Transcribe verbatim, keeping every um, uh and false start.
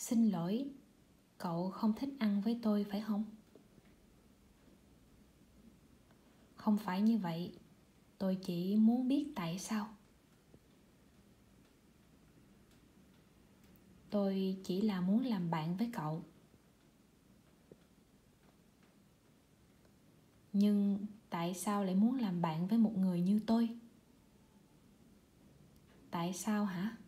Xin lỗi, cậu không thích ăn với tôi phải không? Không phải như vậy, tôi chỉ muốn biết tại sao. Tôi chỉ là muốn làm bạn với cậu. Nhưng tại sao lại muốn làm bạn với một người như tôi? Tại sao hả?